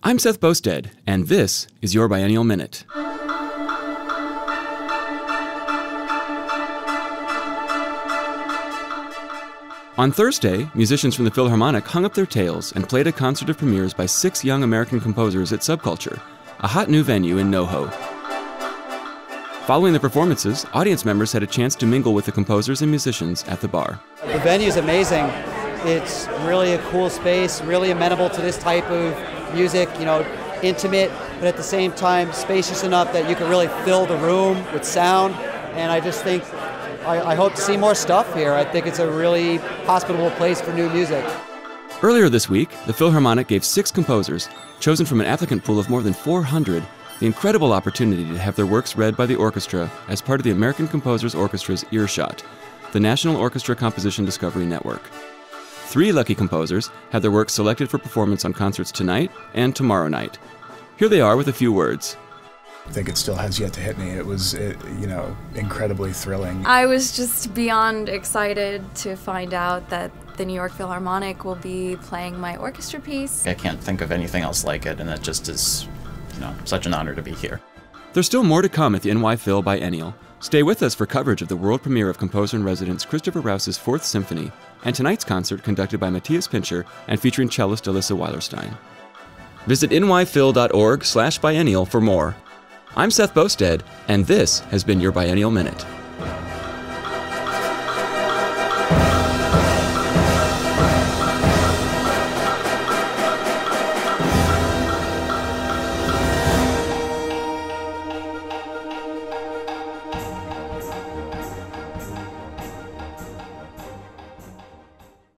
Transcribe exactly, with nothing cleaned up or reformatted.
I'm Seth Bosted, and this is your Biennial Minute. On Thursday, musicians from the Philharmonic hung up their tails and played a concert of premieres by six young American composers at SubCulture, a hot new venue in NoHo. Following the performances, audience members had a chance to mingle with the composers and musicians at the bar. The venue is amazing. It's really a cool space, really amenable to this type of music, you know, intimate, but at the same time spacious enough that you can really fill the room with sound. And I just think, I, I hope to see more stuff here. I think it's a really hospitable place for new music. Earlier this week, the Philharmonic gave six composers, chosen from an applicant pool of more than four hundred, the incredible opportunity to have their works read by the orchestra as part of the American Composers Orchestra's EarShot, the National Orchestra Composition Discovery Network. Three lucky composers had their works selected for performance on concerts tonight and tomorrow night. Here they are with a few words. I think it still has yet to hit me. It was, it, you know, incredibly thrilling. I was just beyond excited to find out that the New York Philharmonic will be playing my orchestra piece. I can't think of anything else like it, and it just is, you know, such an honor to be here. There's still more to come at the N Y Phil Biennial. Stay with us for coverage of the world premiere of composer-in-residence Christopher Rous's Fourth Symphony and tonight's concert conducted by Matthias Pincher and featuring cellist Alyssa Weilerstein. Visit N Y Phil dot org slash biennial for more. I'm Seth Bosted, and this has been your Biennial Minute.